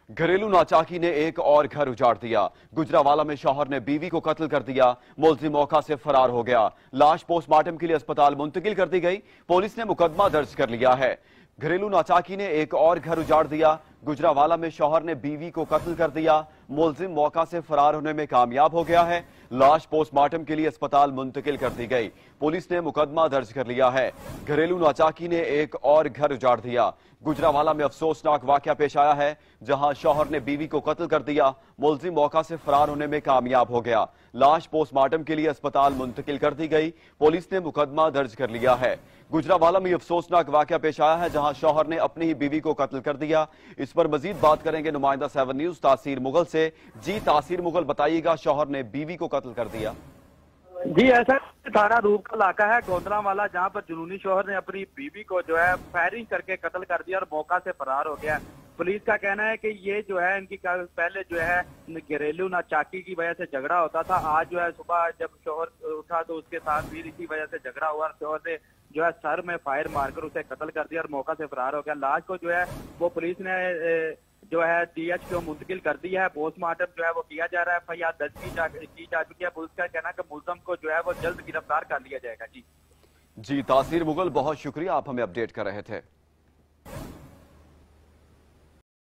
घरेलू नाचाकी ने एक और घर उजाड़ दिया। गुजरावाला में शौहर ने बीवी को कत्ल कर दिया। मुलजिम मौका से फरार हो गया। लाश पोस्टमार्टम के लिए अस्पताल मुंतकिल कर दी गई। पुलिस ने मुकदमा दर्ज कर लिया है। घरेलू नाचाकी ने एक और घर उजाड़ दिया। गुजरावाला में शौहर ने बीवी को कत्ल कर दिया। मुलजिम मौका से फरार होने में कामयाब हो गया है। लाश पोस्टमार्टम के लिए अस्पताल मुंतकिल कर दी गई। पुलिस ने मुकदमा दर्ज कर लिया है। घरेलू नाचाकी ने एक और घर उजाड़ दिया। गुजरावाला में अफसोसनाक वाकया पेश आया है, जहां शौहर ने बीवी को कत्ल कर दिया। मुलजिम मौका से फरार होने में कामयाब हो गया। लाश पोस्टमार्टम के लिए अस्पताल मुंतकिल कर दी गई। पुलिस ने मुकदमा दर्ज कर लिया है। गुजरावाला में अफसोसनाक वाकया पेश आया है, जहां शौहर ने अपनी ही बीवी को कत्ल कर दिया। इस पर मजीद बात करेंगे नुमाइंदा 7 न्यूज तासीर मुगल से। जी तासीर मुगल, बताइएगा, शौहर ने बीवी को कत्ल कर दिया। जी, ऐसा थाना रूप का इलाका है गोंदलावाला, जहां पर जुनूनी शौहर ने अपनी बीवी को जो है फायरिंग करके कत्ल कर दिया और मौका से फरार हो गया। पुलिस का कहना है कि ये जो है इनकी पहले जो है घरेलू नाचाकी की वजह से झगड़ा होता था। आज जो है सुबह जब शौहर उठा तो उसके साथ भी इसी वजह से झगड़ा हुआ। शौहर ने जो है सर में फायर मारकर उसे कत्ल कर दिया और मौका से फरार हो गया। लाश को जो है वो पुलिस ने जो है DH को मुंतकिल कर दिया है। पोस्टमार्टम जो है वो किया जा रहा है। FIR दर्ज की जा चुकी है। पुलिस का कहना है कि मुलजिम को जो है वो जल्द गिरफ्तार कर लिया जाएगा। जी तासीर मुगल, बहुत शुक्रिया, आप हमें अपडेट कर रहे थे।